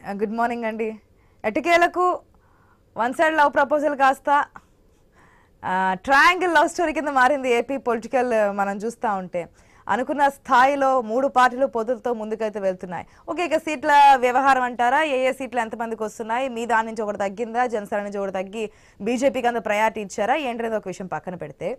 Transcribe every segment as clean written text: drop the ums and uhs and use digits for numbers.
Good morning అండి. ఎటకేలకు one side love proposal కాస్త ట్రయాంగిల్ లవ్ స్టోరీ కింద మారింది ఏపీ పొలిటికల్. మనం చూస్తూ ఉంటే అనుకున్న స్థాయిలో 3 పార్టీలు పొత్తులతో ముందుకైతే వెళ్తున్నాయి. ఓకే, ఇక సీట్ల వ్యవహారం అంటారా? ఏ సీట్లు ఎంతమందికి వస్తున్నాయి? మీ దాని నుంచి ఒకటి తగ్గిందా? జనసేన నుంచి ఒకటి తగ్గి బీజేపీకి అంత ప్రయారిటీ ఇచ్చారా ఏంటనేది ఒక విషయం పక్కన పెడితే,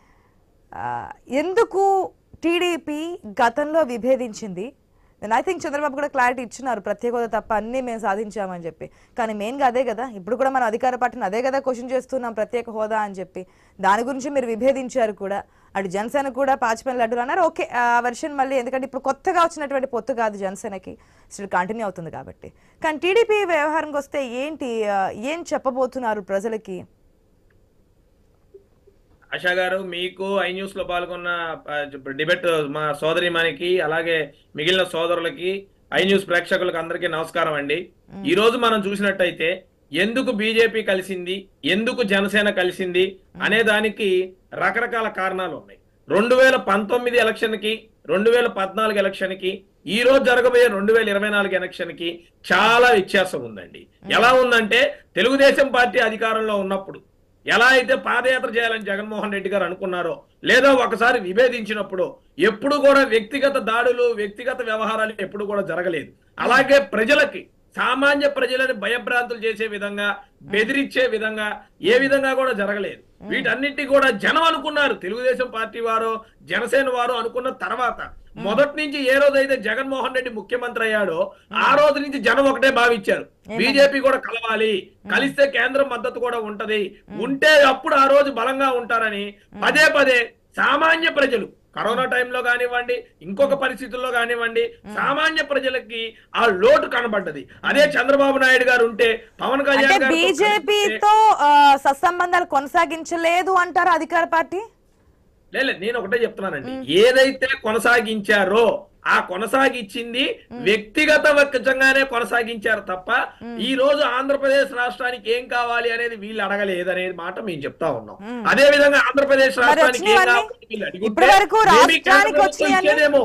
ఎందుకు టీడీపీ గతంలో విభేదించింది? నేను ఐ థింక్ చంద్రబాబు కూడా క్లారిటీ ఇచ్చినారు, ప్రత్యేక హోదా తప్ప అన్నీ మేము సాధించామని చెప్పి. కానీ మెయిన్గా అదే కదా, ఇప్పుడు కూడా మనం అధికార పార్టీని అదే కదా క్వశ్చన్ చేస్తున్నాం, ప్రత్యేక హోదా అని చెప్పి. దాని గురించి మీరు విభేదించారు కూడా. అటు జనసేన కూడా పాచిపల్లి లడ్డూలు అన్నారు. ఓకే, ఆ వెర్షన్ మళ్ళీ, ఎందుకంటే ఇప్పుడు కొత్తగా వచ్చినటువంటి పొత్తు కాదు జనసేనకి, స్టిల్ కంటిన్యూ అవుతుంది కాబట్టి. కానీ టీడీపీ వ్యవహారంకి వస్తే ఏంటి, ఏం చెప్పబోతున్నారు ప్రజలకి? ఆశా గారు, మీకు ఐ న్యూస్ లో పాల్గొన్న డిబేట్ మా సోదరిమానికి అలాగే మిగిలిన సోదరులకి ఐ న్యూస్ ప్రేక్షకులకు అందరికీ నమస్కారం అండి. ఈ రోజు మనం చూసినట్టయితే ఎందుకు బీజేపీ కలిసింది, ఎందుకు జనసేన కలిసింది అనే దానికి రకరకాల కారణాలు ఉన్నాయి. 2019 ఎలక్షన్ కి 2014 ఎలక్షన్ కి ఈ రోజు జరగబోయే 2024 ఎలక్షన్ కి చాలా వ్యత్యాసం ఉందండి. ఎలా ఉందంటే, తెలుగుదేశం పార్టీ అధికారంలో ఉన్నప్పుడు ఎలా అయితే పాదయాత్ర చేయాలని జగన్మోహన్ రెడ్డి గారు అనుకున్నారో, లేదా ఒకసారి విభేదించినప్పుడు ఎప్పుడు కూడా వ్యక్తిగత దాడులు, వ్యక్తిగత వ్యవహారాలు ఎప్పుడు కూడా జరగలేదు. అలాగే ప్రజలకి, సామాన్య ప్రజలని భయభ్రాంతులు చేసే విధంగా, బెదిరించే విధంగా ఏ విధంగా కూడా జరగలేదు. వీటన్నిటి కూడా జనం అనుకున్నారు, తెలుగుదేశం పార్టీ వారు జనసేన వారు అనుకున్న తర్వాత మొదటి నుంచి ఏ రోజైతే జగన్మోహన్ రెడ్డి ముఖ్యమంత్రి అయ్యాడో ఆ రోజు నుంచి జనం ఒకటే భావించారు, బీజేపీ కూడా కలవాలి, కలిస్తే కేంద్రం మద్దతు కూడా ఉంటది, ఉంటే అప్పుడు ఆ రోజు బలంగా ఉంటారని పదే పదే సామాన్య ప్రజలు కరోనా టైంలో కానివ్వండి, ఇంకొక పరిస్థితుల్లో కానివ్వండి, సామాన్య ప్రజలకి ఆ లోటు కనబడ్డది. అదే చంద్రబాబు నాయుడు గారు ఉంటే, పవన్ కళ్యాణ్ గారు బీజేపీతో సత్సంబంధాలు కొనసాగించలేదు అంటారు అధికార పార్టీ? లేదు, నేను ఒకటే చెప్తున్నానండి, ఏదైతే కొనసాగించారో ఆ కొనసాగించింది వ్యక్తిగతంగానే కొనసాగించారు తప్ప ఈ రోజు ఆంధ్రప్రదేశ్ రాష్ట్రానికి ఏం కావాలి అనేది వీళ్ళు అడగలేదు అనేది మాట మేము చెప్తా ఉన్నాం. అదే విధంగా ఆంధ్రప్రదేశ్ రాష్ట్రానికి ఏం కావాలి వీళ్ళు అడిగితేమో.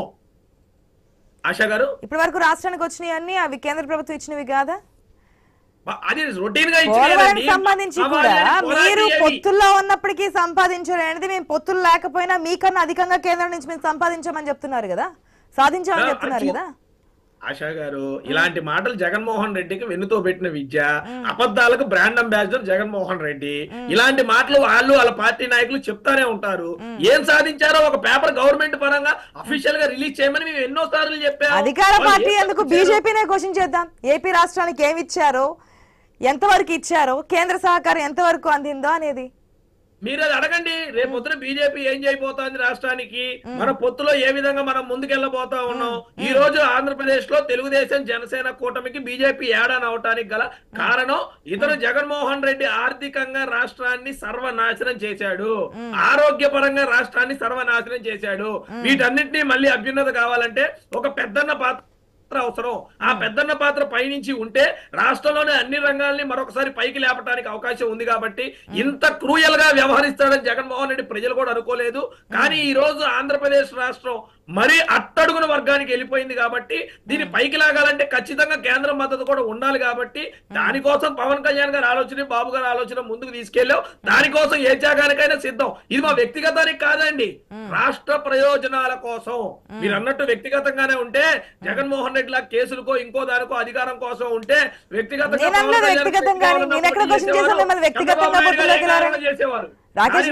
ఆశా గారు, ఇప్పటి వరకు రాష్ట్రానికి వచ్చినాయి అవి కేంద్ర ప్రభుత్వం ఇచ్చినవి కాదా? అది రొటీన్ గా సంబంధించి కూడా మీరు పొత్తుల్లో ఉన్నప్పటికీ సంపాదించారు అనేది, మేము పొత్తులు లేకపోయినా మీకన్నా అధికంగా కేంద్రం నుంచి మేము సంపాదించామని చెప్తున్నారు కదా, సాధించామని చెప్తున్నారు కదా. ఆశా గారు, ఇలాంటి మాటలు జగన్మోహన్ రెడ్డికి వెన్నుతో పెట్టిన విద్య, అబద్ధాలకు బ్రాండ్ అంబాసిడర్ జగన్మోహన్ రెడ్డి. ఇలాంటి మాటలు వాళ్ళ పార్టీ నాయకులు చెప్తానే ఉంటారు. ఏం సాధించారో ఒక పేపర్ గవర్నమెంట్ పరంగా అఫీషియల్ గా రిలీజ్ చేయమని మేము ఎన్నో సార్లు చెప్పాము. అధికార పార్టీ ఎందుకు బీజేపీనే క్వశ్చన్ చేద్దాం. ఏపీ రాష్ట్రానికి ఏమి ఇచ్చారో, ఎంతవరకు ఇచ్చారో, కేంద్ర సహకారం ఎంతవరకు అందిందో అనేది మీరు అది అడగండి. రేపు పొద్దున బీజేపీ ఏం చేయబోతోంది రాష్ట్రానికి, మన పొత్తులో ఏ విధంగా మనం ముందుకెళ్లబోతా ఉన్నాం. ఈ రోజు ఆంధ్రప్రదేశ్ లో తెలుగుదేశం జనసేన కూటమికి బీజేపీ ఏడాన్ అవటానికి గల కారణం, ఇతను జగన్మోహన్ రెడ్డి ఆర్థికంగా రాష్ట్రాన్ని సర్వనాశనం చేశాడు, ఆరోగ్యపరంగా రాష్ట్రాన్ని సర్వనాశనం చేశాడు. వీటన్నిటినీ మళ్ళీ అభ్యున్నత కావాలంటే ఒక పెద్దన్న పాత్ర అవసరం. ఆ పెద్దన్న పాత్ర పైనుంచి ఉంటే రాష్ట్రంలోనే అన్ని రంగాల్ని మరొకసారి పైకి లేపడానికి అవకాశం ఉంది. కాబట్టి ఇంత క్రూయల్ గా వ్యవహరిస్తాడని జగన్మోహన్ రెడ్డి ప్రజలు కూడా అనుకోలేదు. కానీ ఈ రోజు ఆంధ్రప్రదేశ్ రాష్ట్రం మరీ అట్టడుగున వర్గానికి వెళ్ళిపోయింది కాబట్టి దీన్ని పైకి లాగాలంటే ఖచ్చితంగా కేంద్రం మద్దతు కూడా ఉండాలి. కాబట్టి దానికోసం పవన్ కళ్యాణ్ గారి ఆలోచన, బాబు గారి ఆలోచన ముందుకు తీసుకెళ్ళాం. దానికోసం ఏ త్యాగానికైనా సిద్ధం. ఇది మా వ్యక్తిగతానికి కాదండి, రాష్ట్ర ప్రయోజనాల కోసం. మీరు అన్నట్టు వ్యక్తిగతంగానే ఉంటే, జగన్మోహన్ రెడ్డి లా కేసులకో ఇంకో దానికో అధికారం కోసం ఉంటే వ్యక్తిగతంగా చేసేవారు. రాకేష్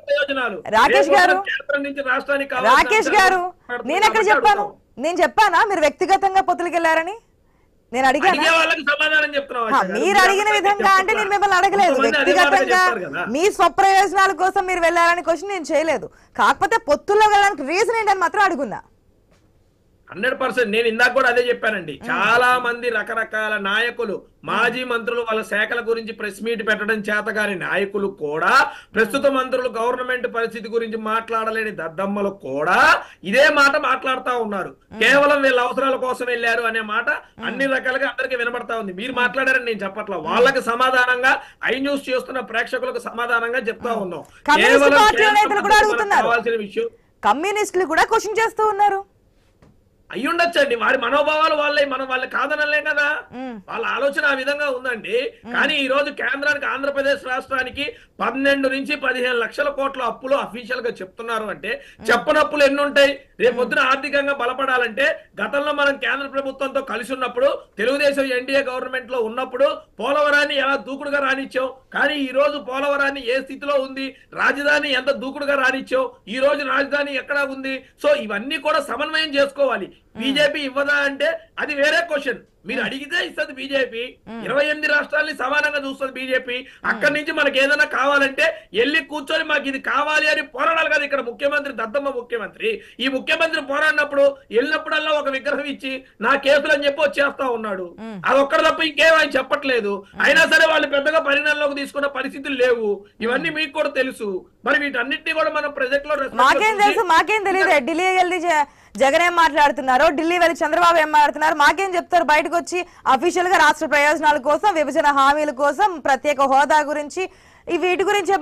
గారు, నేను ఎక్కడ చెప్పాను? నేను చెప్పానా మీరు వ్యక్తిగతంగా పొత్తులకు వెళ్ళారని? నేను అడిగాను, మీరు అడిగిన విధంగా అంటే నేను మిమ్మల్ని అడగలేదు. వ్యక్తిగతంగా మీ స్వప్రయోజనాల కోసం మీరు వెళ్ళారని క్వశ్చన్ నేను చేయలేదు. కాకపోతే పొత్తుల్లో వెళ్ళడానికి రీజన్ ఏంటని మాత్రం అడుగున్నా. 100% నేను ఇందాక కూడా అదే చెప్పానండి. చాలా మంది రకరకాల నాయకులు, మాజీ మంత్రులు వాళ్ళ శాఖల గురించి ప్రెస్ మీట్ పెట్టడం చేతగాని నాయకులు కూడా, ప్రస్తుత మంత్రులు గవర్నమెంట్ పరిస్థితి గురించి మాట్లాడలేని దద్దమ్మలు కూడా ఇదే మాట మాట్లాడుతూ ఉన్నారు. కేవలం వీళ్ళ అవసరాల కోసం వెళ్ళారు అనే మాట అన్ని రకాలుగా అందరికీ వినబడతా ఉంది. మీరు మాట్లాడారని నేను చెప్పట్లా, వాళ్ళకి సమాధానంగా ఐ న్యూస్ చేస్తున్న ప్రేక్షకులకు సమాధానంగా చెప్తా ఉన్నాం. కావాల్సిన విషయం కమ్యూనిస్టులు కూడా క్వశ్చన్ చేస్తూ ఉన్నారు. అయ్యుండొచ్చండి, వారి మనోభావాలు మనం వాళ్ళ కాదనలేం కదా. వాళ్ళ ఆలోచన ఆ విధంగా ఉందండి. కానీ ఈ రోజు కేంద్రానికి, ఆంధ్రప్రదేశ్ రాష్ట్రానికి 12 నుంచి 15 లక్షల కోట్ల అప్పులు అఫీషియల్ గా చెప్తున్నారు అంటే చెప్పనప్పులు ఎన్ని ఉంటాయి? రేపొద్దున ఆర్థికంగా బలపడాలంటే గతంలో మనం కేంద్ర ప్రభుత్వంతో కలిసి ఉన్నప్పుడు, తెలుగుదేశం ఎన్డీఏ గవర్నమెంట్ లో ఉన్నప్పుడు పోలవరాన్ని ఎలా దూకుడుగా రానిచ్చాం, కానీ ఈ రోజు పోలవరాన్ని ఏ స్థితిలో ఉంది, రాజధాని ఎంత దూకుడుగా రానిచ్చాం, ఈ రోజు రాజధాని ఎక్కడ ఉంది. సో ఇవన్నీ కూడా సమన్వయం చేసుకోవాలి. బీజేపీ ఇవ్వదా అంటే అది వేరే క్వశ్చన్. మీరు అడిగితే ఇస్తుంది బీజేపీ. 28 రాష్ట్రాలని సమానంగా చూస్తుంది బీజేపీ. అక్కడి నుంచి మనకి ఏదైనా కావాలంటే వెళ్ళి కూర్చొని మాకు ఇది కావాలి అని పోరాడాలి కదా. ఇక్కడ ముఖ్యమంత్రి దద్దమ్మ ముఖ్యమంత్రి. ఈ ముఖ్యమంత్రి పోరాడినప్పుడు వెళ్ళినప్పుడల్లా ఒక విగ్రహం ఇచ్చి నా కేసులు అని చెప్పి వచ్చేస్తా ఉన్నాడు. అదొక్కడు తప్ప ఇంకేం ఆయన చెప్పట్లేదు. అయినా సరే వాళ్ళు పెద్దగా పరిణామంలోకి తీసుకున్న పరిస్థితులు లేవు. ఇవన్నీ మీకు కూడా తెలుసు. మరి వీటన్నిటిని కూడా మనం ప్రజెక్ట్ లో మాకేం తెలుసు, మాకేం తెలియదు. ఢిల్లీ వెళ్ళి జగన్ ఏం మాట్లాడుతున్నారు, ఢిల్లీ వెళ్ళి చంద్రబాబు ఏం మాట్లాడుతున్నారు, మాకేం చెప్తారు? బయటకు వచ్చి అఫీషియల్ గా రాష్ట్ర ప్రయోజనాల కోసం, విభజన హామీల కోసం, ప్రత్యేక హోదా గురించి, వీటి గురించి